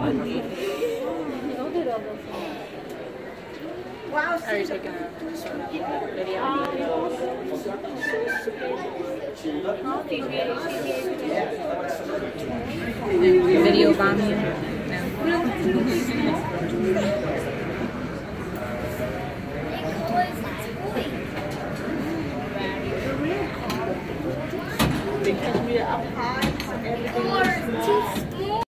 Are you taking a sort of video? Video bomb you? Because we are up high, so everything is small.